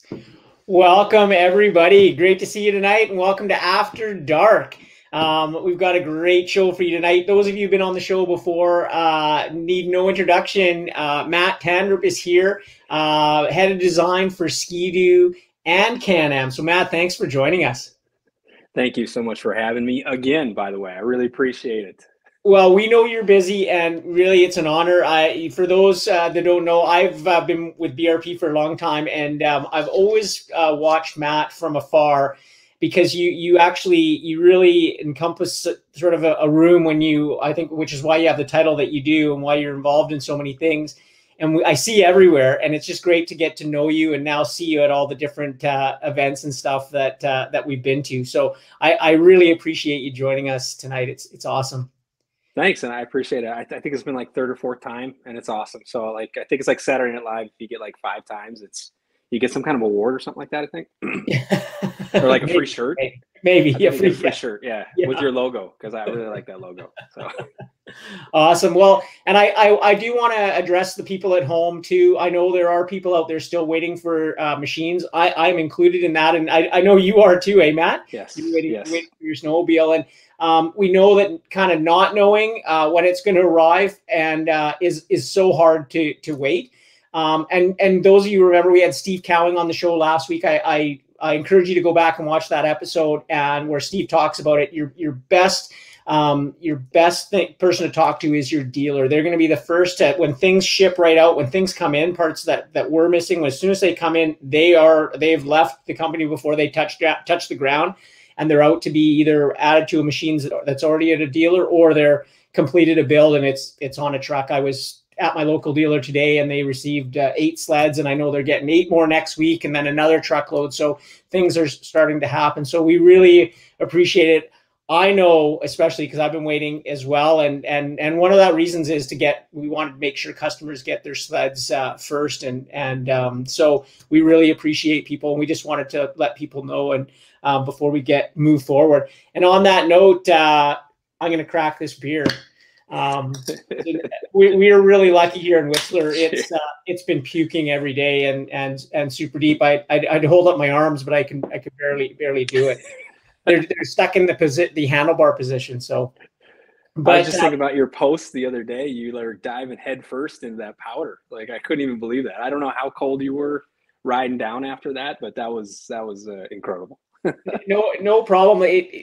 Welcome, everybody. Great to see you tonight, and welcome to After Dark. We've got a great show for you tonight. Those of you who've been on the show before need no introduction. Matt Tandrup is here, head of design for Ski-Doo and Can-Am. So, Matt, thanks for joining us. Thank you so much for having me again, by the way. I really appreciate it. Well, we know you're busy, and really, it's an honor. For those that don't know, I've been with BRP for a long time, and I've always watched Matt from afar because you really encompass sort of a room when I think, which is why you have the title that you do, and why you're involved in so many things. And I see you everywhere, and it's just great to get to know you, and now see you at all the different events and stuff that we've been to. So I really appreciate you joining us tonight. It's awesome. Thanks, and I appreciate it. I think it's been like third or fourth time, and it's awesome. So, like, I think it's like Saturday Night Live. If you get like five times, you get some kind of award or something like that. I think, or like a free shirt. Maybe, I yeah, think you get a free shirt, yeah, with your logo, because I really like that logo. So awesome. Well, and I do want to address the people at home too. I know there are people out there still waiting for machines. I'm included in that, and I know you are too, Matt? yes, You're waiting yes. for your snowmobile, and we know that kind of not knowing when it's going to arrive and is so hard to wait. And those of you who remember, we had Steve Cowing on the show last week. I encourage you to go back and watch that episode, and where Steve talks about it. Your best person to talk to is your dealer. They're going to be the first to, when things ship right out, when things come in, parts that we're missing, as soon as they come in, they've left the company before they touch the ground, and they're out to be either added to a machine that's already at a dealer, or they're completed a build and it's on a truck. I was at my local dealer today, and they received 8 sleds, and I know they're getting 8 more next week, and then another truckload. So things are starting to happen. So we really appreciate it. I know, especially because I've been waiting as well, and one of that reasons is we want to make sure customers get their sleds first, and so we really appreciate people, and we just wanted to let people know, and before we move forward. And on that note, I'm going to crack this beer. We are really lucky here in Whistler. It's been puking every day and super deep. I'd hold up my arms, but I could barely do it. They're stuck in the handlebar position. So, I was just thinking about your post the other day. You were diving head first into that powder. Like, I couldn't even believe that. I don't know how cold you were riding down after that, but that was incredible. No problem.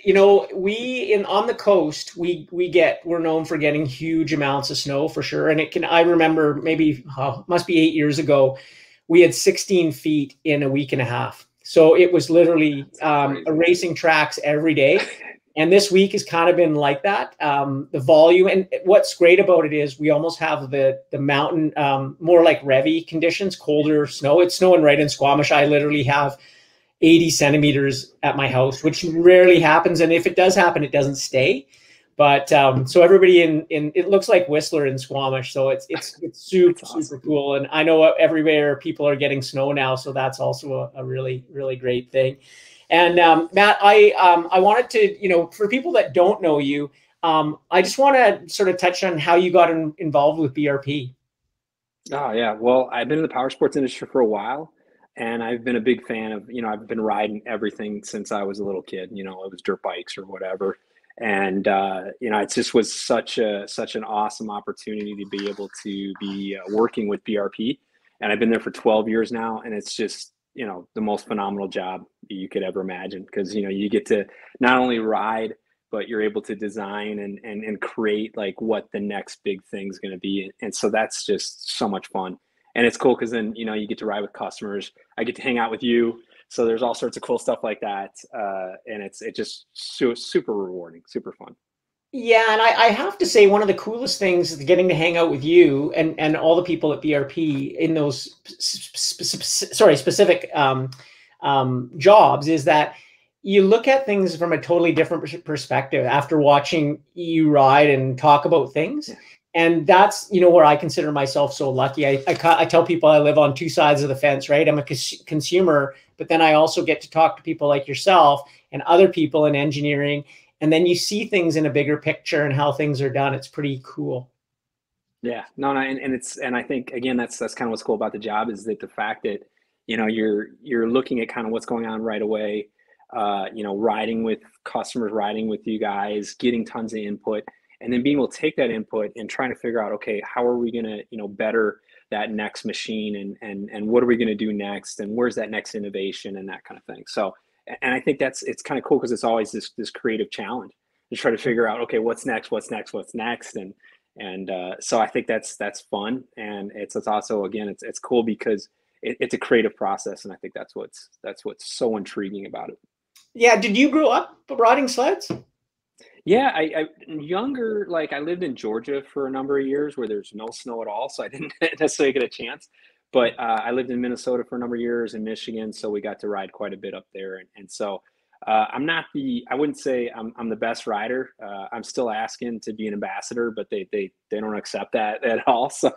On the coast, we're known for getting huge amounts of snow for sure. And I remember maybe must be 8 years ago, we had 16 feet in a week and a half. So it was literally erasing tracks every day. And this week has kind of been like that. The volume, and what's great about it is we almost have the mountain, more like Revy conditions, colder snow. It's snowing right in Squamish. I literally have 80 centimeters at my house, which rarely happens. And if it does happen, it doesn't stay. But so everybody in it looks like Whistler in Squamish. So it's super, awesome. Super cool. And I know everywhere people are getting snow now. So that's also a really, really great thing. And Matt, I wanted to, for people that don't know you, I just want to sort of touch on how you got involved with BRP. Oh, yeah. Well, I've been in the power sports industry for a while. And I've been a big fan of, I've been riding everything since I was a little kid. It was dirt bikes or whatever. And, it just was such an awesome opportunity to be able to be working with BRP. And I've been there for 12 years now. And it's just, the most phenomenal job you could ever imagine. Because, you get to not only ride, but you're able to design and create like what the next big thing's going to be. And so that's just so much fun. And it's cool because then, you get to ride with customers. I get to hang out with you. So there's all sorts of cool stuff like that. And it's just super rewarding, super fun. Yeah, and I have to say one of the coolest things is getting to hang out with you and all the people at BRP in those specific jobs is that you look at things from a totally different perspective after watching you ride and talk about things. Yeah. And that's, where I consider myself so lucky. I tell people I live on two sides of the fence, right? I'm a consumer, but then I also get to talk to people like yourself and other people in engineering. And then you see things in a bigger picture and how things are done. It's pretty cool. Yeah, no, and I think, again, that's kind of what's cool about the job is that the fact that, you're looking at kind of what's going on right away. Riding with customers, riding with you guys, getting tons of input, and then being able to take that input and trying to figure out, okay, how are we going to, better that next machine, and what are we going to do next, and where's that next innovation and that kind of thing. So, and I think it's kind of cool because it's always this creative challenge to try to figure out, okay, what's next, and so I think that's fun, and it's also, again, it's cool because it's a creative process, and I think that's what's so intriguing about it. Yeah. Did you grow up riding sleds? Yeah, I younger, like I lived in Georgia for a number of years where there's no snow at all, so I didn't necessarily get a chance. But I lived in Minnesota for a number of years, in Michigan, so we got to ride quite a bit up there. And so I wouldn't say I'm the best rider. I'm still asking to be an ambassador, but they don't accept that at all. So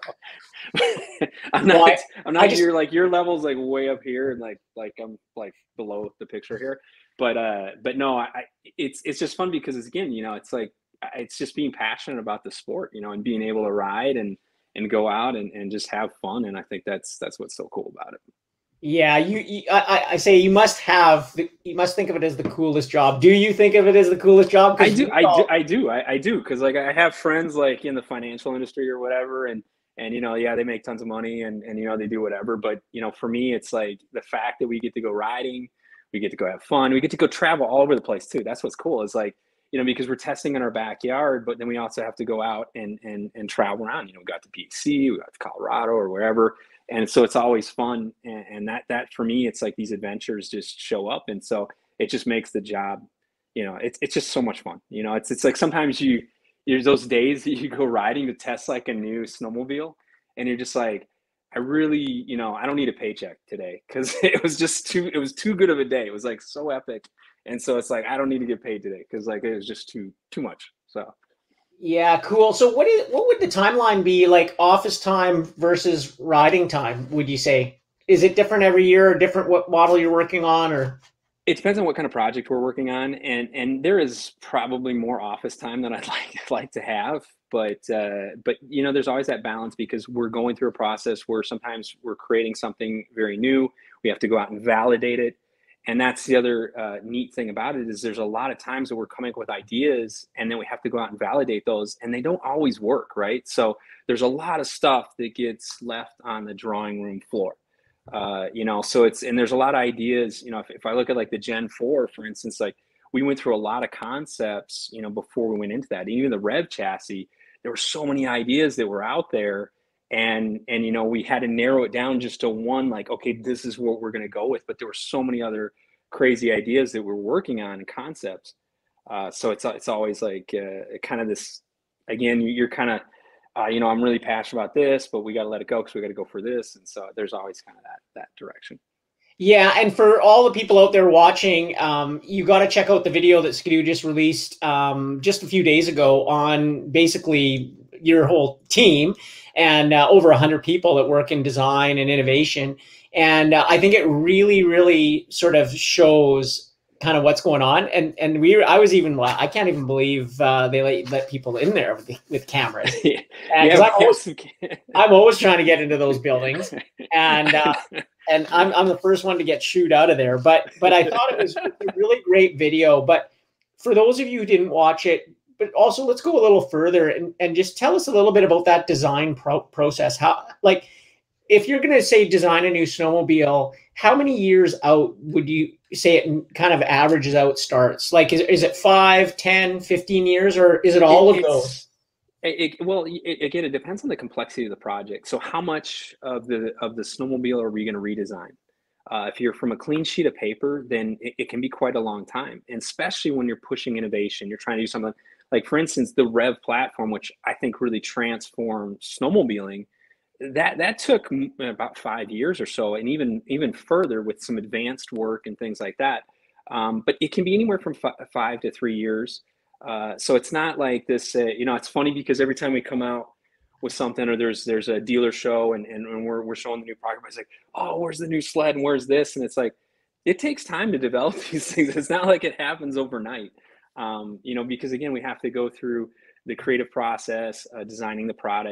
I'm Well, not I'm I not just your level's like way up here, and like I'm like below the picture here. But no, it's just fun because it's, again, it's like it's just being passionate about the sport, and being able to ride and go out and just have fun. And I think that's what's so cool about it. Yeah, I say you must think of it as the coolest job. Do you think of it as the coolest job? I Because do, I do, I do, I do, because like I have friends like in the financial industry or whatever, and yeah, they make tons of money, and they do whatever. But for me, it's like the fact that we get to go riding, we get to go have fun, we get to go travel all over the place too. That's what's cool. Is like because we're testing in our backyard, but then we also have to go out and travel around. We got to BC, we got to Colorado or wherever, and so it's always fun. And that for me, it's like these adventures just show up, and so it just makes the job, it's just so much fun. It's like sometimes there's those days that you go riding to test like a new snowmobile, and you're just like, I really, I don't need a paycheck today because it was too good of a day. It was like so epic. And so it's like, I don't need to get paid today because like it was just too much. So yeah, cool. So what would the timeline be like, office time versus riding time, would you say? Is it different every year, or different what model you're working on, or? it depends on what kind of project we're working on, and there is probably more office time than I'd like to have, but there's always that balance because we're going through a process where sometimes we're creating something very new. We have to go out and validate it, and that's the other neat thing about it is there's a lot of times that we're coming up with ideas, and then we have to go out and validate those, and they don't always work, right? So there's a lot of stuff that gets left on the drawing room floor. So and there's a lot of ideas. If I look at like the Gen 4, for instance, like we went through a lot of concepts, before we went into that. Even the Rev chassis, there were so many ideas that were out there, and we had to narrow it down just to one, like, okay, this is what we're going to go with. But there were so many other crazy ideas that we're working on and concepts. So it's always like kind of this, again, you're kind of I'm really passionate about this, but we got to let it go because we got to go for this. And so there's always kind of that direction. Yeah, and for all the people out there watching, you got to check out the video that Skidoo just released just a few days ago on basically your whole team and over 100 people that work in design and innovation. And I think it really, really sort of shows kind of what's going on. And I can't even believe they let people in there with cameras. Yeah, Because I'm always trying to get into those buildings, and I'm the first one to get shooed out of there. But I thought it was a really great video. But for those of you who didn't watch it, but also let's go a little further and just tell us a little bit about that design process. How, like, if you're going to say design a new snowmobile, how many years out would you say it kind of averages out starts? Like, is it 5, 10, 15 years, or is it all of those? Again, it depends on the complexity of the project. So how much of the snowmobile are we going to redesign? If you're from a clean sheet of paper, then it can be quite a long time. And especially when you're pushing innovation, you're trying to do something like, for instance, the Rev platform, which I think really transformed snowmobiling. That took about 5 years or so, and even further with some advanced work and things like that. But it can be anywhere from 5 to 3 years. So it's not like this. It's funny because every time we come out with something, or there's a dealer show, and we're showing the new product, it's like, oh, where's the new sled, and where's this? And it's like, it takes time to develop these things. It's not like it happens overnight. Because again, we have to go through the creative process, designing the product.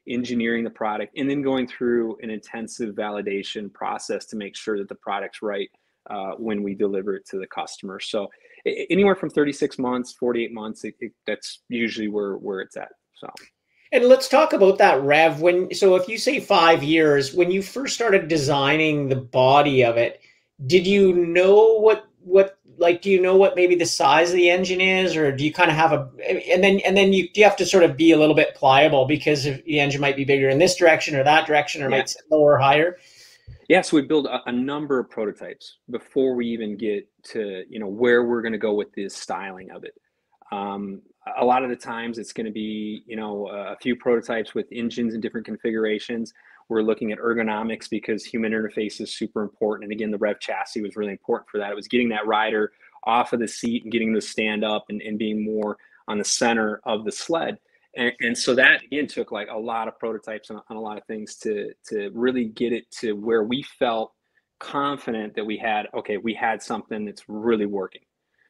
engineering the product, and then going through an intensive validation process to make sure that the product's right when we deliver it to the customer. So anywhere from 36 months, 48 months, that's usually where it's at. So. And let's talk about that rev. So if you say 5 years, when you first started designing the body of it, did you know what like, do you know what maybe the size of the engine is, or do you kind of have and then do you have to sort of be a little bit pliable because the engine might be bigger in this direction or that direction, or Yeah. might sit lower or higher? Yeah, so we build a number of prototypes before we even get to, where we're going to go with the styling of it. Um, a lot of the times it's going to be, a few prototypes with engines in different configurations. We're looking at ergonomics because human interface is super important. And again, the rev chassis was really important for that. It was getting that rider off of the seat and getting them to stand up and being more on the center of the sled. And so that again took like a lot of prototypes on a lot of things to really get it to where we felt confident that we had something that's really working.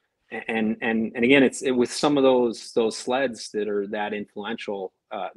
And again, it with some of those sleds that are that influential,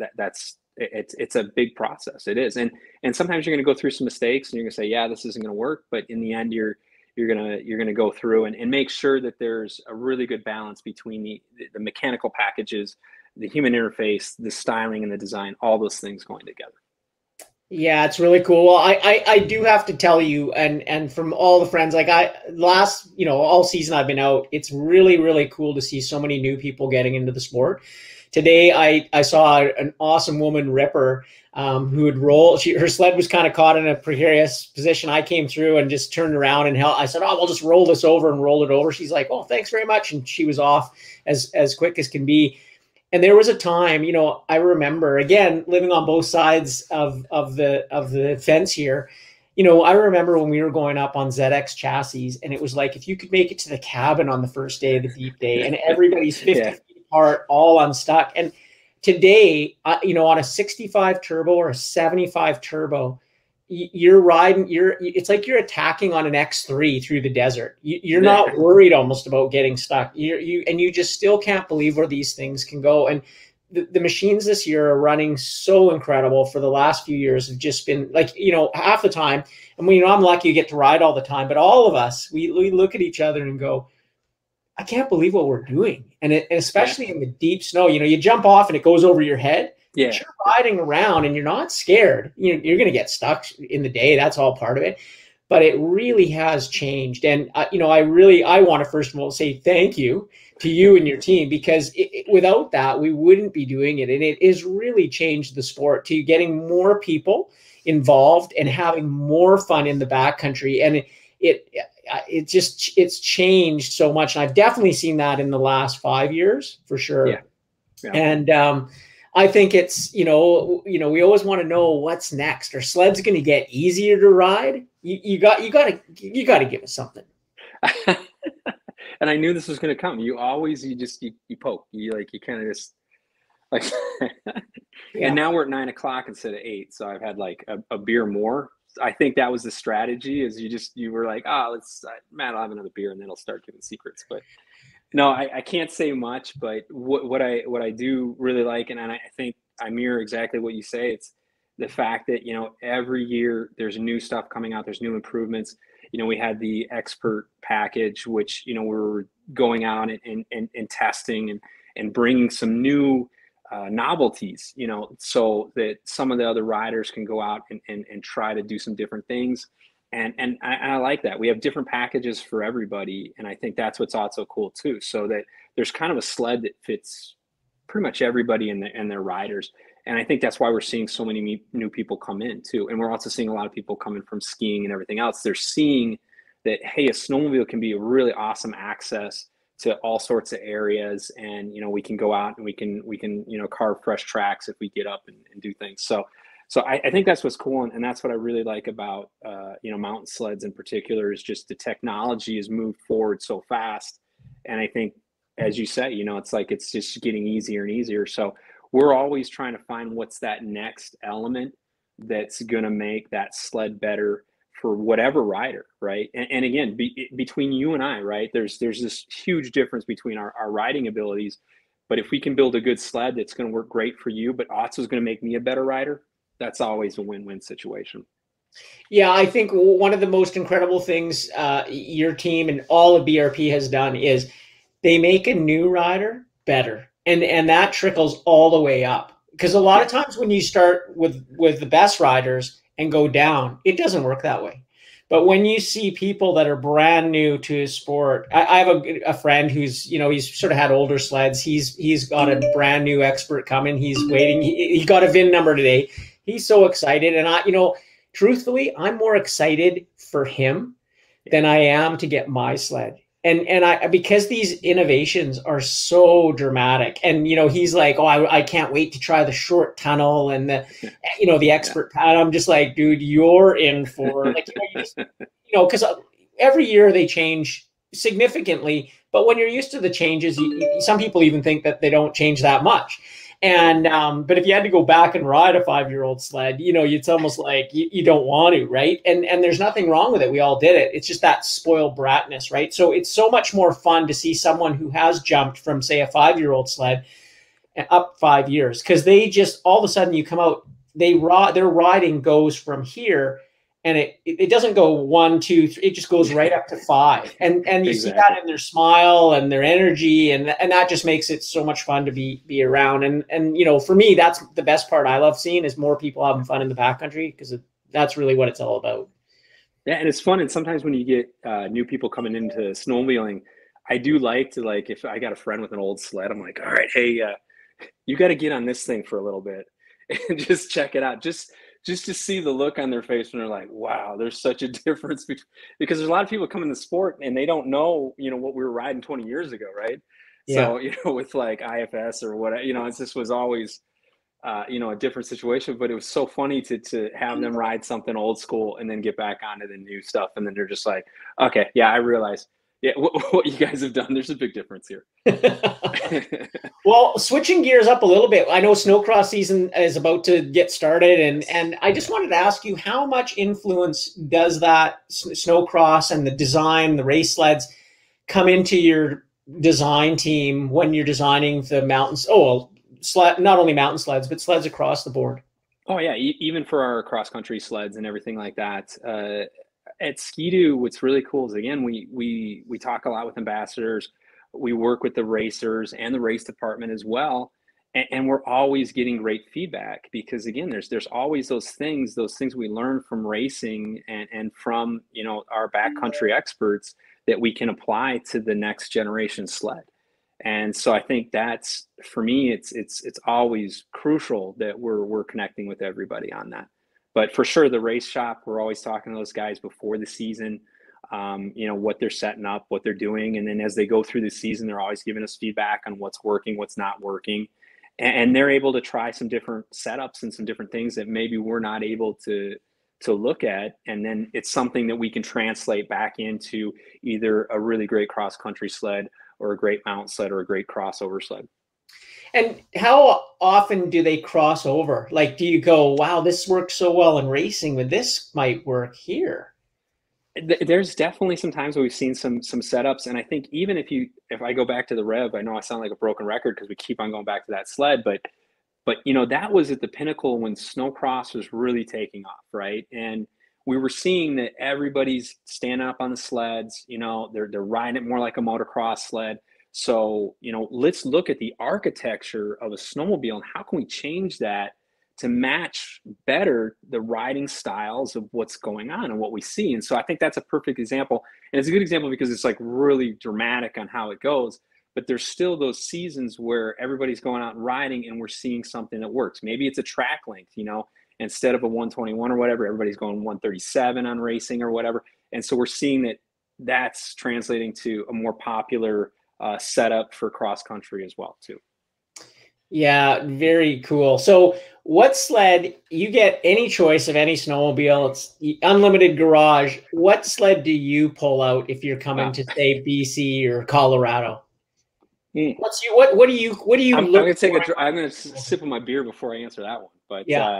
it's a big process. It is, and sometimes you're going to go through some mistakes, and you're going to say, yeah, this isn't going to work. But in the end, you're gonna go through and make sure that there's a really good balance between the mechanical packages, the human interface, the styling, and the design. All those things going together. Yeah, it's really cool. Well, I do have to tell you, and from all the friends, like all season I've been out, it's really, really cool to see so many new people getting into the sport. Today, I saw an awesome woman ripper who would roll. Her sled was kind of caught in a precarious position. I came through and just turned around and I said, "Oh, we'll just roll this over," and rolled it over. She's like, "Oh, thanks very much," and she was off as quick as can be. And there was a time, I remember, again, living on both sides of the fence here. I remember when we were going up on ZX chassis, and it was like if you could make it to the cabin on the first day of the deep day, and everybody's 50 Yeah. feet apart, all unstuck. And today, on a 65 turbo or a 75 turbo, you're riding, it's like you're attacking on an X3 through the desert. You're not worried almost about getting stuck. You just still can't believe where these things can go. And the machines this year are running so incredible. For the last few years have just been like, half the time. And I'm lucky to get to ride all the time, but all of us, we look at each other and go, I can't believe what we're doing. And especially in the deep snow, you jump off and it goes over your head. Yeah. But you're riding around and you're not scared. You're going to get stuck in the day. That's all part of it. But it really has changed. And, I want to first of all say thank you to you and your team, because without that, we wouldn't be doing it. And it has really changed the sport to getting more people involved and having more fun in the backcountry. And it's changed so much. And I've definitely seen that in the last 5 years for sure. Yeah. Yeah. And, I think it's, we always want to know what's next. Are sleds going to get easier to ride? You got to give us something. And I knew this was going to come. You poke, you kind of just like, Yeah. And now we're at 9 o'clock instead of 8. So I've had like a beer more. I think that was the strategy, is you were like, Matt, I'll have another beer and then I'll start giving secrets. But no, I can't say much, but what I do really like, and I think I mirror exactly what you say. It's the fact that, every year there's new stuff coming out. There's new improvements. We had the expert package, which, we're going out and testing and bringing some new novelties, so that some of the other riders can go out and try to do some different things. And I like that. We have different packages for everybody. And I think that's what's also cool too. So that there's kind of a sled that fits pretty much everybody and their riders. And I think that's why we're seeing so many new people come in too. And we're also seeing a lot of people coming from skiing and everything else. They're seeing that, hey, a snowmobile can be a really awesome access to all sorts of areas. And, we can go out and we can, carve fresh tracks if we get up and do things. So I think that's what's cool. And that's what I really like about, mountain sleds in particular, is just the technology has moved forward so fast. And I think, as you say, it's just getting easier and easier. So we're always trying to find what's that next element that's going to make that sled better for whatever rider. Right. And again, between you and I, right, there's this huge difference between our riding abilities. But if we can build a good sled that's going to work great for you, but also is going to make me a better rider, that's always a win-win situation. Yeah, I think one of the most incredible things your team and all of BRP has done is they make a new rider better, and that trickles all the way up. Because a lot of Yeah. times when you start with the best riders and go down, it doesn't work that way. But when you see people that are brand new to his sport, I have a friend who's, he's sort of had older sleds. He's got a brand new expert coming. He's waiting. He got a VIN number today. He's so excited, and truthfully, I'm more excited for him than I am to get my sled. And I, because these innovations are so dramatic, and he's like, oh, I can't wait to try the short tunnel and the Yeah. expert pad. I'm just like, dude, you're in for like, because every year they change significantly, but when you're used to the changes, some people even think that they don't change that much. And but if you had to go back and ride a 5-year-old sled, it's almost like you don't want to, right? And there's nothing wrong with it. We all did it. It's just that spoiled bratness, right? So it's so much more fun to see someone who has jumped from, say, a 5-year-old sled up 5 years, because they just all of a sudden you come out, their riding goes from here, and it doesn't go 1, 2, 3, it just goes right up to 5, and you see Exactly. that in their smile and their energy, and that just makes it so much fun to be around. And for me, that's the best part I love seeing, is more people having fun in the backcountry, because that's really what it's all about. Yeah, and it's fun. And sometimes when you get new people coming into snowmobiling, I do like to, like, if I got a friend with an old sled, I'm like, all right, hey, you got to get on this thing for a little bit and just check it out. Just to see the look on their face when they're like, wow, there's such a difference between, because there's a lot of people coming to sport and they don't know, what we were riding 20 years ago, right? Yeah. So, with like IFS or what, it just was always a different situation. But it was so funny to have them ride something old school and then get back onto the new stuff, and then they're just like, okay, yeah, I realize, yeah, what you guys have done. There's a big difference here. Well, switching gears up a little bit, I know snowcross season is about to get started, and I just Yeah. wanted to ask you, how much influence does that snowcross and the design, the race sleds, come into your design team when you're designing the mountains? Oh, well, sled, not only mountain sleds, but sleds across the board. Oh yeah, even for our cross country sleds and everything like that. At Ski-Doo, what's really cool is, again, we talk a lot with ambassadors. We work with the racers and the race department as well, and we're always getting great feedback, because again, there's always those things we learn from racing and from our backcountry experts that we can apply to the next generation sled. And so I think that's, for me, it's always crucial that we're connecting with everybody on that. But for sure, the race shop, we're always talking to those guys before the season, what they're setting up, what they're doing, and then as they go through the season, they're always giving us feedback on what's working, what's not working, and they're able to try some different setups and some different things that maybe we're not able to look at, and then it's something that we can translate back into either a really great cross country sled or a great mount sled or a great crossover sled. And how often do they cross over? Like, do you go, wow, this worked so well in racing, but this might work here? There's definitely some times where we've seen some setups, and I think even if I go back to the Rev, I know I sound like a broken record because we keep on going back to that sled, but that was at the pinnacle when snowcross was really taking off, right? And we were seeing that everybody's standing up on the sleds, they're riding it more like a motocross sled. So, let's look at the architecture of a snowmobile and how can we change that to match better the riding styles of what's going on and what we see. And so I think that's a perfect example. And it's a good example because it's like really dramatic on how it goes, but there's still those seasons where everybody's going out and riding and we're seeing something that works. Maybe it's a track length, instead of a 121 or whatever, everybody's going 137 on racing or whatever. And so we're seeing that that's translating to a more popular setup for cross country as well too. Yeah, very cool. So, what sled, you get any choice of any snowmobile, it's unlimited garage. What sled do you pull out if you're coming Wow. to, say, BC or Colorado? Mm. What do you I'm look gonna take for? I'm gonna sip of my beer before I answer that one. But Yeah.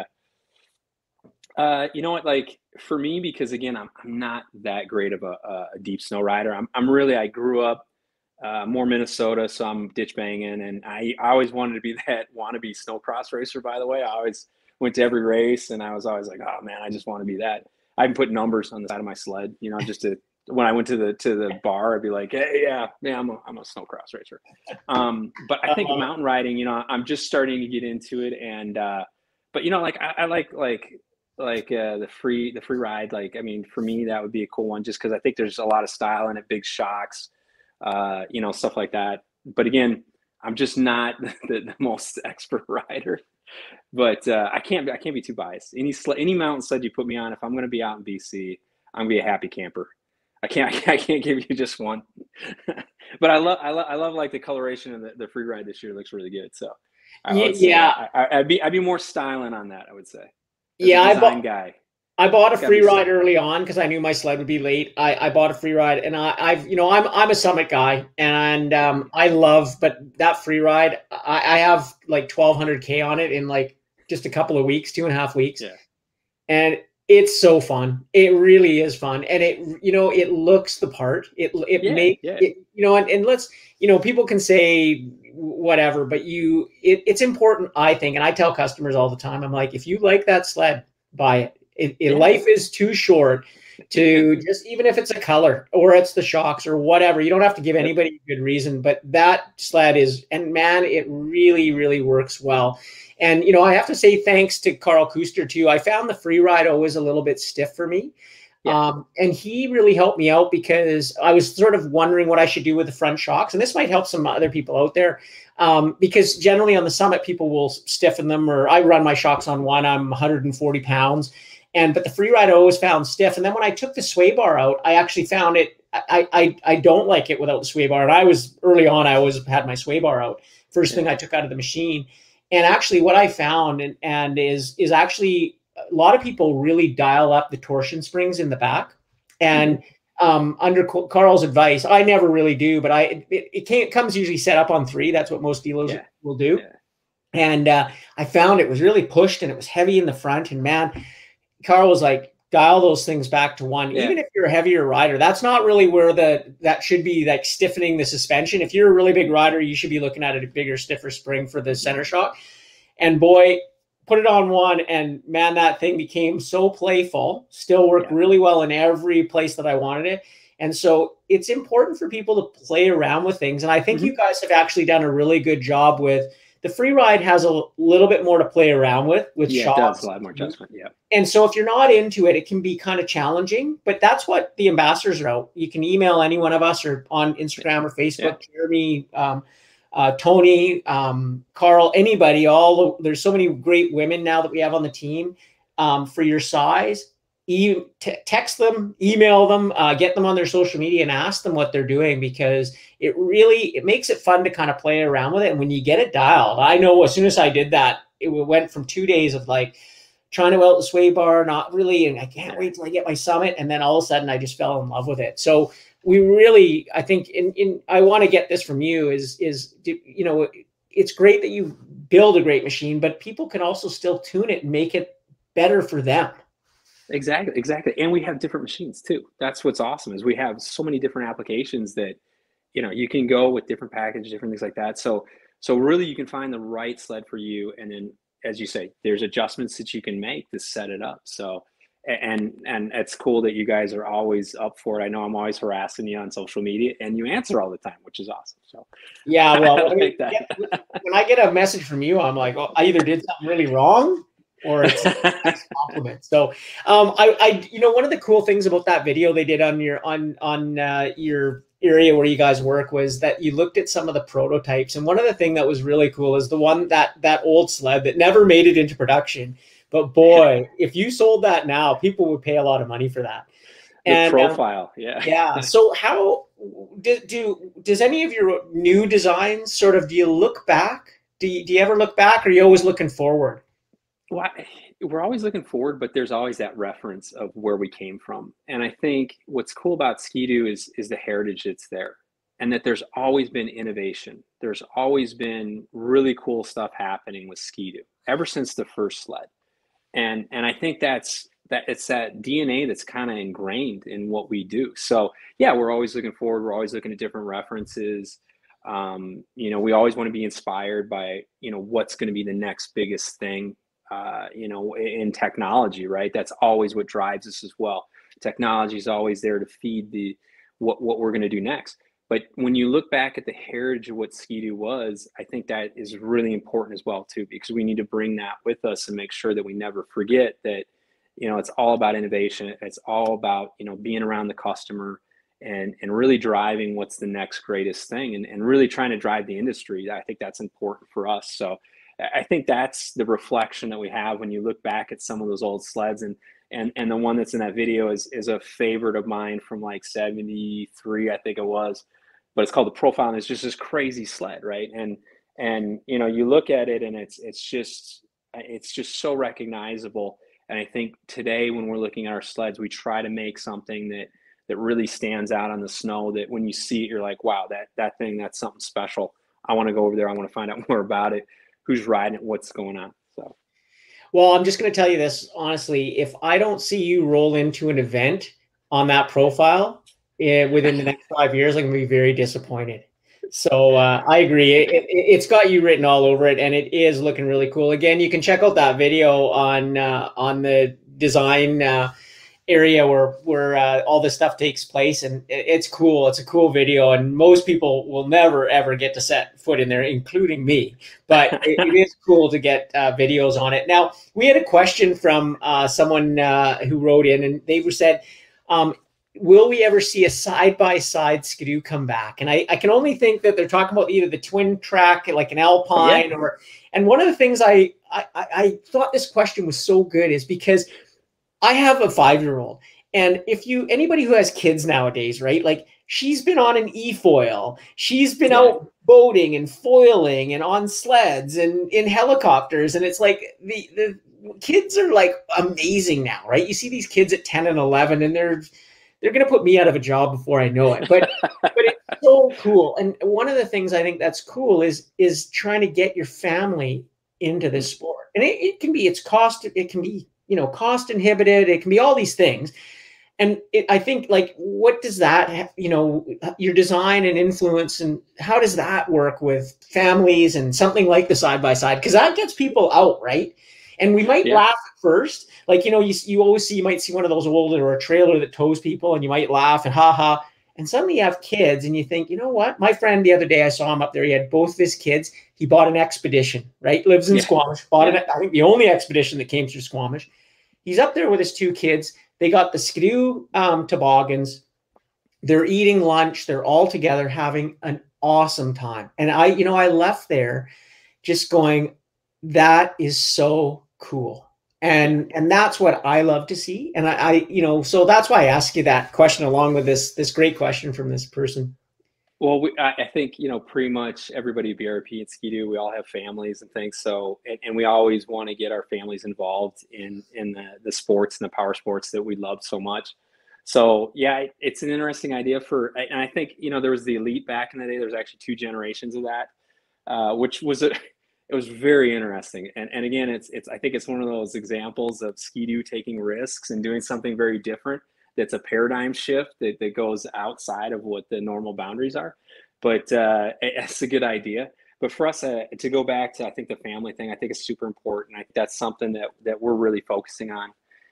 you know what? Like, for me, because again, I'm not that great of a deep snow rider. I grew up more Minnesota, so I'm ditch banging, and I always wanted to be that wannabe snow cross racer. By the way, I always went to every race, and I was always like, oh man, I just want to be that. I even put numbers on the side of my sled, you know, just to when I went to the bar, I'd be like, hey, yeah, I'm a snow cross racer. But I think mountain riding, you know, I'm just starting to get into it, and but you know, like I like the free ride. Like, I mean, for me, that would be a cool one, just because I think there's a lot of style in it, big shocks, you know, stuff like that. But again, I'm just not the most expert rider. But I can't be too biased. Any mountain sled you put me on, if I'm going to be out in BC, I'm gonna be a happy camper. I can't give you just one. But I love like the coloration of the free ride this year looks really good. So I would say Yeah, I'd be more styling on that, I would say, as a yeah. design guy. I bought a It's got to free be ride slick. early on because I knew my sled would be late. I bought a free ride, and I've I'm a summit guy, and Yeah. I love, but that free ride I have like 1,200 K on it in like just a couple of weeks, 2.5 weeks, Yeah. and it's so fun. It really is fun, and it looks the part. It Yeah. makes Yeah. it, and let's, people can say whatever, but it's important, I think, and I tell customers all the time. I'm like, if you like that sled, buy it. Yeah. Life is too short to just, even if it's a color or it's the shocks or whatever, you don't have to give Yep. anybody a good reason, but that sled is, and man, it really, really works well. And, I have to say thanks to Carl Kuster too. I found the free ride always a little bit stiff for me. Yeah. And he really helped me out because I was sort of wondering what I should do with the front shocks. And this might help some other people out there. Because generally on the summit, people will stiffen them, or I run my shocks on one, I'm 140 pounds. But the free ride I always found stiff. And then when I took the sway bar out, I actually found it. I don't like it without the sway bar. And I was early on, I always had my sway bar out. First thing Yeah. I took out of the machine. And actually, what I found and is actually a lot of people really dial up the torsion springs in the back. Hmm. And under Carl's advice, I never really do, but it comes usually set up on 3. That's what most dealers Yeah. will do. Yeah. And I found it was really pushed and it was heavy in the front. And man, Carl was like, dial those things back to 1. Yeah. Even if you're a heavier rider, that's not really where that should be, like stiffening the suspension. If you're a really big rider, you should be looking at a bigger, stiffer spring for the center shock. And boy, put it on 1, and man, that thing became so playful. Still worked Yeah. really well in every place that I wanted it. And so it's important for people to play around with things. And I think you Hmm. guys have actually done a really good job with the free ride. Has a little bit more to play around with Yeah. It does shocks. a lot more adjustment. Yeah. And so if you're not into it, it can be kind of challenging, but that's what the ambassadors are out. You can email any one of us or on Instagram or Yeah. Facebook, Jeremy, Tony, Carl, anybody, there's so many great women now that we have on the team, for your size. Text them, email them, get them on their social media and ask them what they're doing, because it makes it fun to kind of play around with it. And when you get it dialed, I know as soon as I did that, it went from 2 days of like trying to out the sway bar, not really, and I can't wait till I get my summit. And then all of a sudden I just fell in love with it. So we really, I think, I want to get this from you is, it's great that you build a great machine, but people can also still tune it and make it better for them. Exactly, exactly. And we have different machines too. That's what's awesome is we have so many different applications that, you know, you can go with different packages, different things like that. So really you can find the right sled for you. And then, as you say, there's adjustments that you can make to set it up. So, and it's cool that you guys are always up for it. I know I'm always harassing you on social media and you answer all the time, which is awesome. So Yeah, well, I like that. when I get a message from you, I'm like, oh, I either did something really wrong or it's a nice compliment. So, one of the cool things about that video they did on your area where you guys work was that you looked at some of the prototypes, and one of the thing that was really cool is the one that old sled that never made it into production. But boy, if you sold that now, people would pay a lot of money for that. The And profile, yeah. yeah, so how does any of your new designs sort of, do you look back? Do you ever look back, or are you always looking forward? Well, we're always looking forward, but there's always that reference of where we came from. And I think what's cool about Ski-Doo is the heritage that's there, and that there's always been innovation. There's always been really cool stuff happening with Ski-Doo ever since the first sled. And I think that it's that DNA that's kind of ingrained in what we do. So yeah, we're always looking forward. We're always looking at different references. We always want to be inspired by, what's going to be the next biggest thing, in technology, right? That's always what drives us as well. Technology is always there to feed what we're going to do next. But when you look back at the heritage of what Ski-Doo was, I think that is really important as well too, because we need to bring that with us and make sure that we never forget that, it's all about innovation. It's all about, being around the customer and really driving what's the next greatest thing, and really trying to drive the industry. I think that's important for us. So I think that's the reflection that we have when you look back at some of those old sleds, and the one that's in that video is a favorite of mine from like 73, I think it was, but it's called the Profile, and it's just this crazy sled, right? And you look at it and it's just so recognizable. And I think today when we're looking at our sleds, we try to make something that really stands out on the snow, that when you see it, you're like, wow, that thing, that's something special. I want to go over there. I want to find out more about it. Who's riding it? What's going on? So, Well, I'm just going to tell you this honestly. If I don't see you roll into an event on that Profile within the next 5 years, I'm going to be very disappointed. So I agree. It's got you written all over it, and it is looking really cool. Again, you can check out that video on the design area where all this stuff takes place, and it's cool. It's a cool video, and most people will never ever get to set foot in there, including me. But it is cool to get videos on it. Now, we had a question from someone who wrote in, and they said, will we ever see a side-by-side Ski-Doo come back? And I can only think that they're talking about either the twin track, like an Alpine, yeah. And one of the things I thought this question was so good is because I have a 5-year-old, and anybody who has kids nowadays, right? Like, she's been on an e-foil, she's been out boating and foiling and on sleds and in helicopters, and it's like the kids are like amazing now, right? You see these kids at 10 and 11, and they're going to put me out of a job before I know it. But it's so cool. And one of the things I think that's cool is trying to get your family into this sport. And it can be cost inhibited. It can be all these things. And I think, like, what does that, your design and influence, and how does that work with families and something like the side-by-side? Because that gets people out, right? And we might laugh at first. Like, you might see one of those old, or a trailer that tows people, and you might laugh and ha ha. And suddenly you have kids and you think, you know what? My friend the other day, I saw him up there. He had both of his kids. He bought an Expedition, right? Lives in Squamish. I think the only Expedition that came through Squamish. He's up there with his 2 kids. They got the Ski-Doo toboggans. They're eating lunch. They're all together having an awesome time. And I left there just going, that is so cool. And that's what I love to see. And so that's why I asked you that question along with this great question from this person. Well, I think, pretty much everybody at BRP and Ski-Doo, we all have families and things. So, and we always want to get our families involved in the sports and the power sports that we love so much. So yeah, it's an interesting idea and I think, there was the Elite back in the day. There was actually 2 generations of that, which was it was very interesting. And again, I think it's one of those examples of Ski-Doo taking risks and doing something very different. That's a paradigm shift that goes outside of what the normal boundaries are. But it's a good idea. But for us to go back to, I think, the family thing, I think is super important. I think that's something that we're really focusing on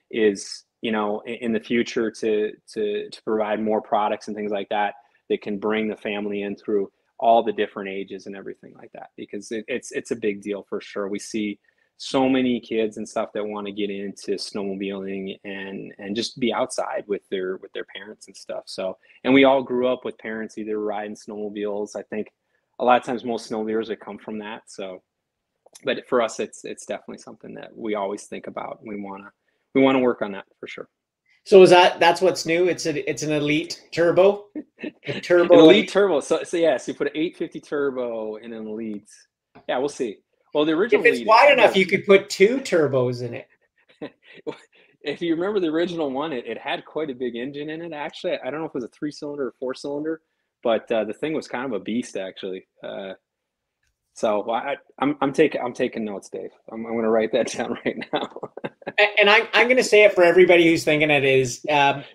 is, in the future to provide more products and things like that can bring the family in through all the different ages and everything like that, because it's a big deal for sure. We see so many kids and stuff that want to get into snowmobiling and just be outside with their parents and stuff. So, and we all grew up with parents either riding snowmobiles. I think a lot of times most snowmobilers that come from that. So, but for us, it's definitely something that we always think about. We want to work on that for sure. So that's what's new? It's an Elite turbo, an Elite turbo. So yeah, so you put an 850 turbo in an Elite. Yeah, we'll see. Well, the original, if it's wide enough, you could put 2 turbos in it. If you remember the original one, it had quite a big engine in it. Actually, I don't know if it was a 3-cylinder or 4-cylinder, but the thing was kind of a beast, actually. So I'm taking notes, Dave. I'm going to write that down right now. And I'm going to say it for everybody who's thinking it is,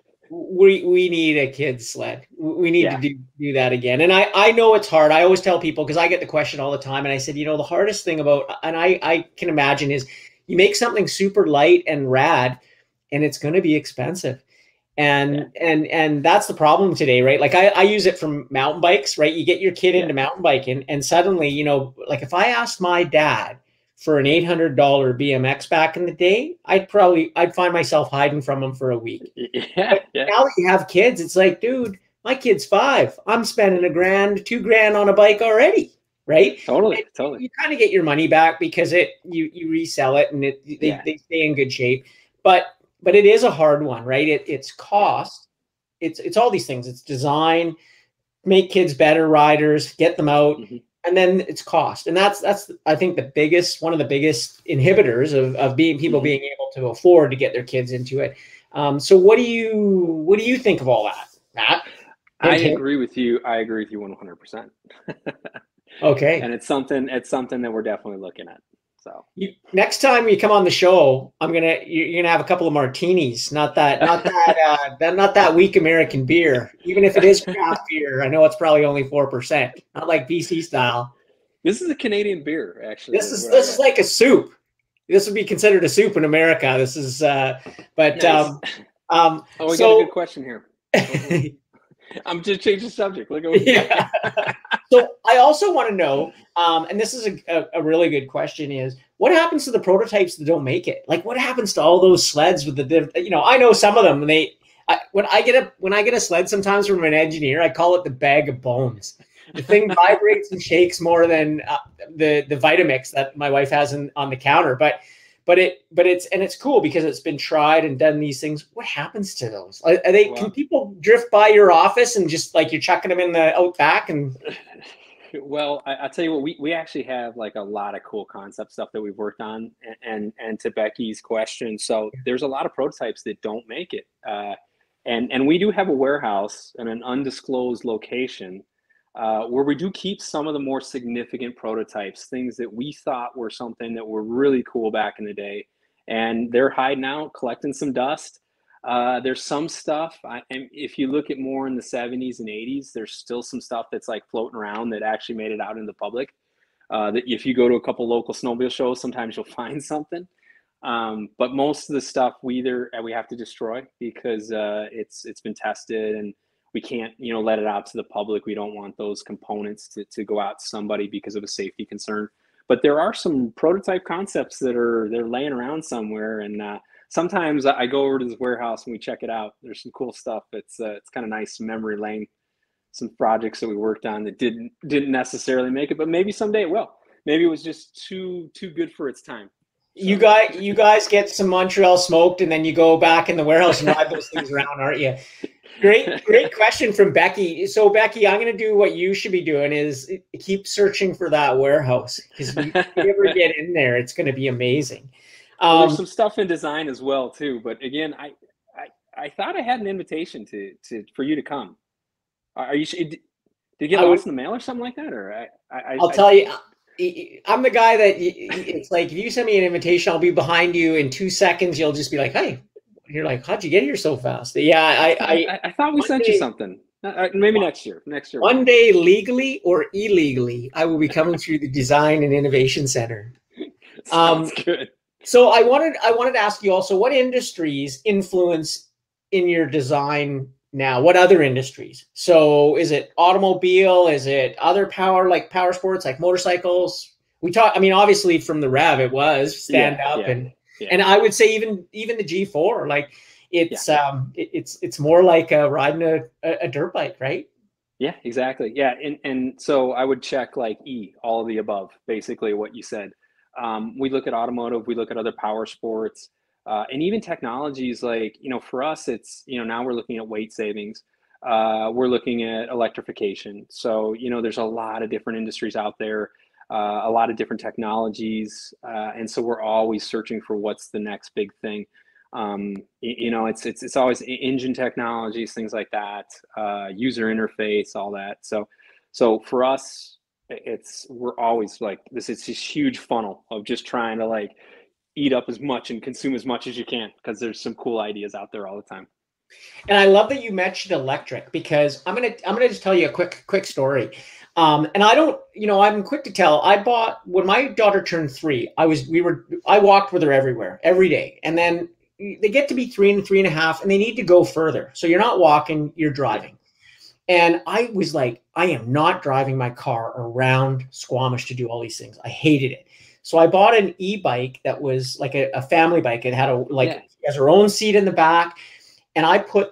we need a kid's sled. We need to Yeah. do that again. And I know it's hard. I always tell people, because I get the question all the time, and I said, the hardest thing about, and I can imagine, is you make something super light and rad, and it's going to be expensive. Yeah. And that's the problem today, right? Like I use it from mountain bikes, right? You get your kid Yeah. into mountain biking, and suddenly, like if I asked my dad for an $800 BMX back in the day, I'd find myself hiding from him for a week. Yeah. But Yeah. now that you have kids, it's like, dude, my kid's 5. I'm spending a grand, 2 grand on a bike already, right? Totally. And Totally. you kind of get your money back because you resell it, and Yeah. they stay in good shape. But it is a hard one, right? It's Yeah. cost, it's all these things. It's design, make kids better riders, get them out, Hmm. and then it's cost. And that's I think one of the biggest inhibitors of being people Hmm. being able to afford to get their kids into it. So what do you think of all that, Matt? I Hint, hint. agree with you. I agree with you 100%. Okay. And it's something that we're definitely looking at. So Next time you come on the show, you're gonna have a couple of martinis, not that weak American beer. Even if it is craft beer, I know it's probably only 4%, not like BC style. this is a Canadian beer, actually, This is is what I this is got. like a soup. This would be considered a soup in America. This is, but Nice. Oh, we got a good so question here. I'm just changing the subject. Look at what we got yeah. here. So I also want to know, and this is a really good question: is what happens to the prototypes that don't make it? Like, what happens to all those sleds with I know some of them. When I get a sled sometimes from an engineer, I call it the bag of bones. The thing vibrates and shakes more than the Vitamix that my wife has on the counter. But it's cool because it's been tried and done these things. What happens to those? Can Well, people drift by your office and just like you're chucking them in the out back and I'll tell you what, we actually have like a lot of cool concept stuff that we've worked on, and to Becky's question, so there's a lot of prototypes that don't make it, and we do have a warehouse in an undisclosed location, where we do keep some of the more significant prototypes, things that we thought were something that were really cool back in the day, and they're hiding out, collecting some dust. There's some stuff, and if you look at more in the 70s and 80s, there's still some stuff that's like floating around that actually made it out in the public. That if you go to a couple local snowmobile shows, sometimes you'll find something. But most of the stuff we have to destroy because it's been tested, and we can't let it out to the public. We don't want those components to go out to somebody because of a safety concern. But there are some prototype concepts they're laying around somewhere, and sometimes I go over to this warehouse and we check it out. There's some cool stuff. It's kind of nice memory lane. Some projects that we worked on that didn't necessarily make it, but maybe someday it will. Maybe it was just too good for its time. you So guys you guys get some Montreal smoked and then you go back in the warehouse and ride those things around, aren't you? Great question from Becky. So Becky, I'm going to do what you should be doing is keep searching for that warehouse because if you ever get in there, it's going to be amazing. well, there's Um, some stuff in design as well too. But again, I thought I had an invitation to for you to come. Are you? Did you get I would lost in the mail or something like that? Or I'll tell you, I'm the guy that it's like if you send me an invitation, I'll be behind you in 2 seconds. You'll just be like, "Hey," you're like, "How'd you get here so fast?" Yeah, I thought we one sent you day, something. Maybe next year. Next year we'll one go. day, legally or illegally, I will be coming through the Design and Innovation Center. Sounds Um, good. so I wanted to ask you also, what industries influence in your design now? What other industries? So is it automobile? Is it other power sports like motorcycles? I mean, obviously from the Rev, it was stand Yeah, up yeah, yeah, and I would say even the G4, like yeah. it's more like riding a dirt bike, right? Yeah, exactly. Yeah, and so I would check like all of the above, basically what you said. We look at automotive, we look at other power sports, and even technologies like, for us, it's, now we're looking at weight savings. We're looking at electrification. So, there's a lot of different industries out there, a lot of different technologies. And so we're always searching for what's the next big thing. It's always engine technologies, things like that, user interface, all that. So for us, we're always like this. It's this huge funnel of just trying to like eat up as much and consume as much as you can, because there's some cool ideas out there all the time. And I love that you mentioned electric, because I'm gonna just tell you a quick story. And I don't, I'm quick to tell. I bought, when my daughter turned 3, I walked with her everywhere, every day. And then they get to be 3 and 3.5, and they need to go further. So you're not walking, you're driving. And I was like, I am not driving my car around Squamish to do all these things. I hated it. So I bought an e-bike that was like a family bike. It had it has her own seat in the back. And I put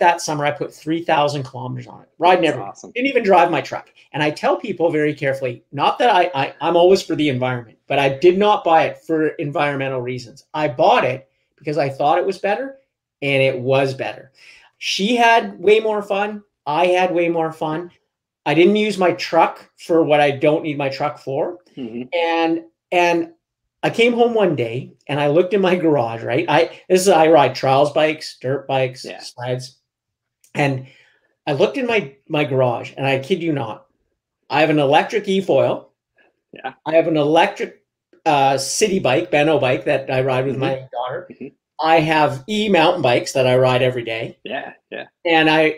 3,000 kilometers on it, riding everywhere. Awesome. Didn't even drive my truck. And I tell people very carefully, not that I'm always for the environment, but I did not buy it for environmental reasons. I bought it because I thought it was better, and it was better. She had way more fun. I had way more fun. I didn't use my truck for what I don't need my truck for. Mm-hmm. And I came home one day and I looked in my garage, right? I ride trials bikes, dirt bikes, sleds. And I looked in my garage, and I kid you not, I have an electric e-foil. Yeah. I have an electric city bike, Benno bike, that I ride with my daughter. Mm-hmm. I have e-mountain bikes that I ride every day. Yeah, yeah. And I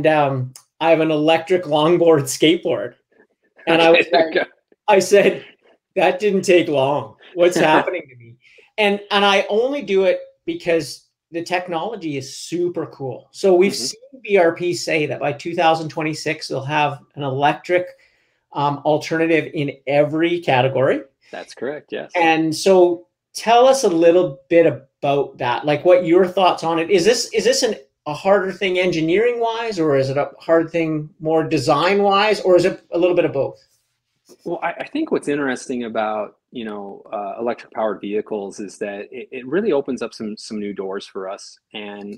have an electric longboard skateboard. And I said, that didn't take long. What's happening to me? And I only do it because the technology is super cool. So we've seen BRP say that by 2026, they'll have an electric alternative in every category. That's correct, yes. And so tell us a little bit about that. Like, what your thoughts on it. Is this a harder thing engineering wise, or is it a hard thing more design wise, or is it a little bit of both? Well, I think what's interesting about, electric powered vehicles is that it really opens up some new doors for us. And,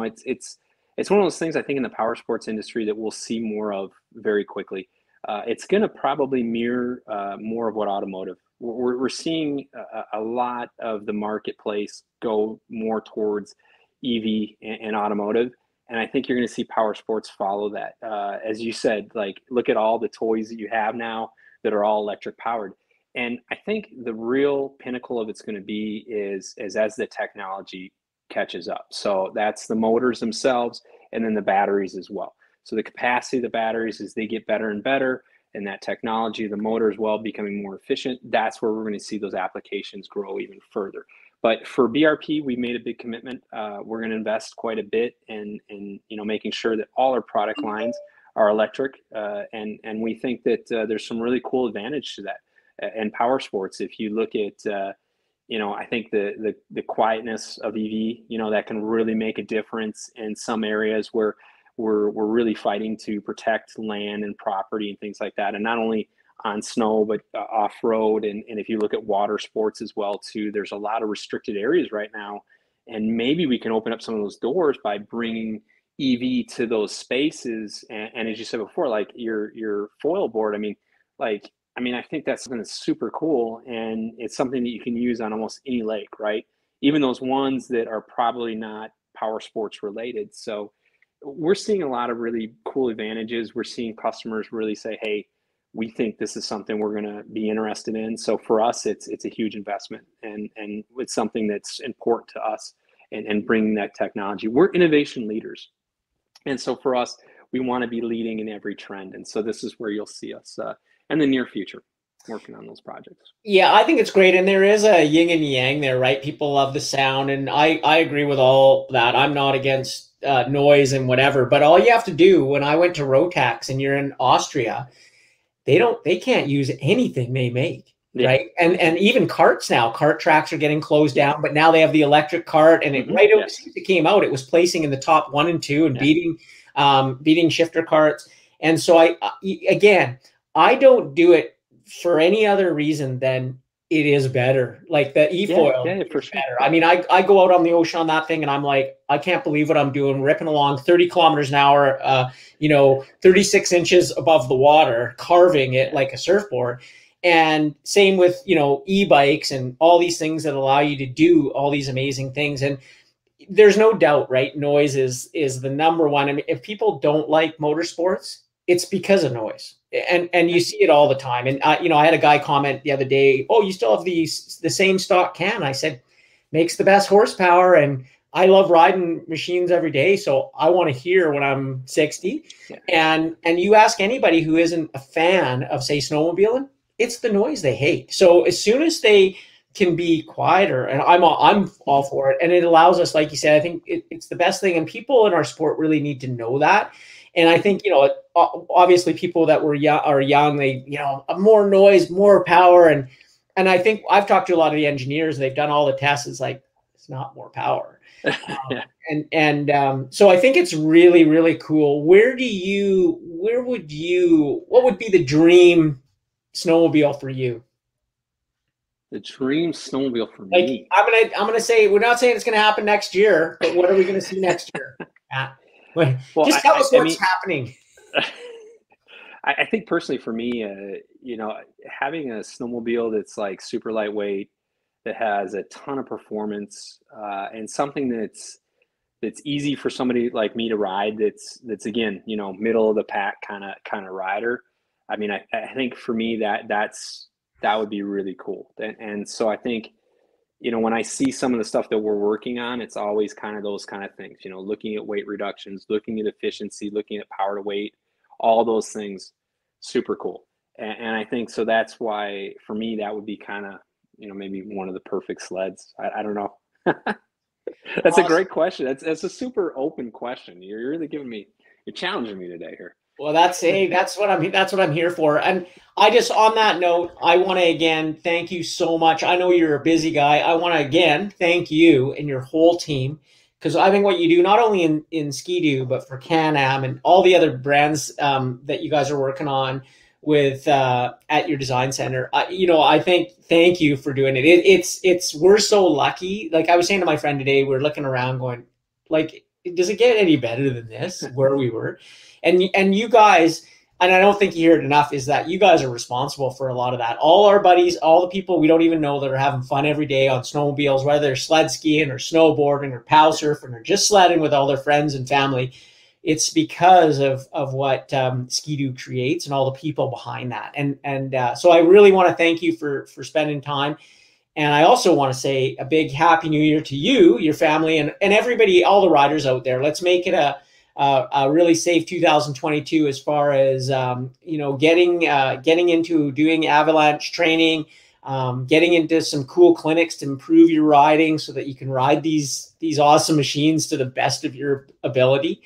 it's one of those things, I think, in the power sports industry that we'll see more of very quickly. It's going to probably mirror more of what automotive. We're seeing a lot of the marketplace go more towards EV and automotive. And I think you're going to see power sports follow that. As you said, like, look at all the toys that you have now that are all electric powered. And I think the real pinnacle of it's going to be is as the technology catches up. So that's the motors themselves, and then the batteries as well. So the capacity of the batteries, as they get better and better, and that technology, the motor as well, becoming more efficient, that's where we're going to see those applications grow even further. But for BRP, we made a big commitment. We're going to invest quite a bit in making sure that all our product lines are electric, and we think that there's some really cool advantage to that. And power sports, if you look at, I think the quietness of EV, that can really make a difference in some areas where we're really fighting to protect land and property and things like that. And not only on snow, but off-road. And if you look at water sports as well, too, there's a lot of restricted areas right now. And maybe we can open up some of those doors by bringing EV to those spaces. And as you said before, like your foil board, I think that's something that's super cool, and it's something that you can use on almost any lake, right? Even those ones that are probably not power sports related. So we're seeing a lot of really cool advantages. We're seeing customers really say, hey, we think this is something we're going to be interested in. So for us, it's a huge investment, and it's something that's important to us, and bringing that technology. We're innovation leaders. And so for us, we want to be leading in every trend. And so this is where you'll see us in the near future working on those projects. Yeah, I think it's great. And there is a yin and yang there, right? People love the sound. And I agree with all that. I'm not against noise and whatever. But all you have to do, when I went to Rotax and you're in Austria, they can't use anything they make. Yeah. Right. And even carts now, cart tracks are getting closed down, but now they have the electric cart, and it as soon as it came out, it was placing in the top 1 and 2 and beating shifter carts. And so I don't do it for any other reason than it is better. Like the e-foil for sure. Better. I mean, I go out on the ocean on that thing, and I'm like, I can't believe what I'm doing, ripping along 30 kilometers an hour, 36 inches above the water, carving it like a surfboard. And same with, e-bikes and all these things that allow you to do all these amazing things. And there's no doubt, right? Noise is the number one. I mean, if people don't like motorsports, it's because of noise. And you see it all the time. And, I had a guy comment the other day, oh, you still have the same stock can? I said, makes the best horsepower. And I love riding machines every day, so I want to hear when I'm 60. Yeah. And you ask anybody who isn't a fan of, say, snowmobiling, it's the noise they hate. So as soon as they can be quieter, and I'm all for it, and it allows us, like you said, I think it's the best thing, and people in our sport really need to know that. And I think, obviously people that are young, they, more noise, more power, and I think I've talked to a lot of the engineers, they've done all the tests, it's like, it's not more power. Yeah. So I think it's really, really cool. What would be the dream snowmobile for you? The dream snowmobile for Like, me. I'm gonna say, we're not saying it's gonna happen next year, but what are we gonna see next year? Well, just tell us what's happening. I think personally for me, having a snowmobile that's like super lightweight, that has a ton of performance, and something that's easy for somebody like me to ride. That's again, middle of the pack kind of rider. I mean, I think for me that would be really cool. And so I think, when I see some of the stuff that we're working on, it's always kind of those kind of things, looking at weight reductions, looking at efficiency, looking at power to weight, all those things, super cool. And I think, so that's why for me, that would be kind of, maybe one of the perfect sleds. I don't know. That's awesome. A great question. That's a super open question. You're really you're challenging me today here. Well, that's what I'm here for. And on that note, I want to again thank you so much. I know you're a busy guy. I want to again thank you and your whole team, because I think what you do, not only in Ski-Doo, but for Can-Am and all the other brands that you guys are working on with at your design center. I think thank you for doing it. We're so lucky. Like I was saying to my friend today, we're looking around going, like, does it get any better than this where we were? And you guys, and I don't think you hear it enough, is that you guys are responsible for a lot of that. All our buddies, all the people we don't even know that are having fun every day on snowmobiles, whether they're sled skiing or snowboarding or pow surfing or just sledding with all their friends and family, it's because of what Ski-Doo creates and all the people behind that. And so I really want to thank you for spending time. And I also want to say a big Happy New Year to you, your family, and everybody, all the riders out there. Let's make it a really safe 2022 as far as getting into doing avalanche training, getting into some cool clinics to improve your riding so that you can ride these awesome machines to the best of your ability,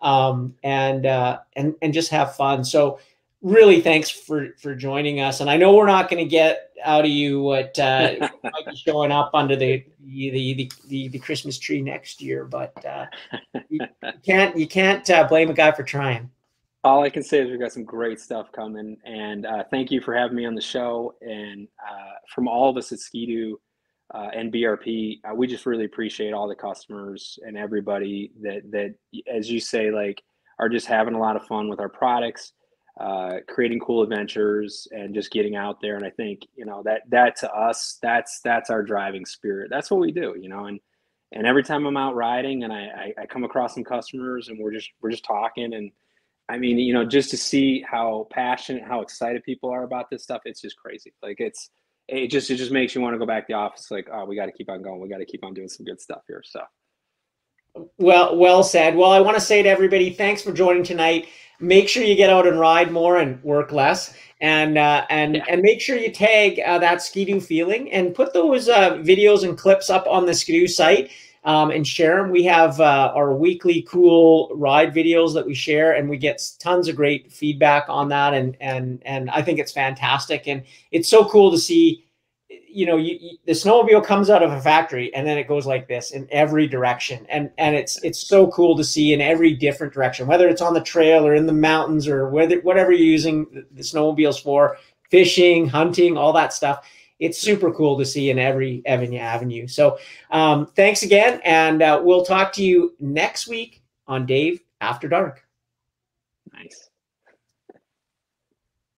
and just have fun. So really, thanks for joining us. And I know we're not going to get out of you what might be showing up under the Christmas tree next year, but you can't blame a guy for trying. All I can say is we've got some great stuff coming, and thank you for having me on the show. And from all of us at Ski-Doo and BRP, we just really appreciate all the customers and everybody that, as you say, like, are just having a lot of fun with our products, creating cool adventures, and just getting out there. And I think, that to us, that's our driving spirit. That's what we do, and every time I'm out riding and I come across some customers and we're just talking, and I mean, just to see how passionate, how excited people are about this stuff, it's just crazy. Like it just makes you want to go back to the office. Like, oh, we got to keep on going. We got to keep on doing some good stuff here. So. Well said. Well, I want to say to everybody, thanks for joining tonight. Make sure you get out and ride more and work less, and make sure you tag that Ski-Doo feeling and put those videos and clips up on the Ski-Doo site, and share them. We have our weekly cool ride videos that we share, and we get tons of great feedback on that. And I think it's fantastic, and it's so cool to see. The snowmobile comes out of a factory and then it goes like this in every direction. And it's so cool to see in every different direction, whether it's on the trail or in the mountains or whatever you're using the snowmobiles for, fishing, hunting, all that stuff. It's super cool to see in every avenue. So thanks again. And we'll talk to you next week on Dave After Dark. Nice.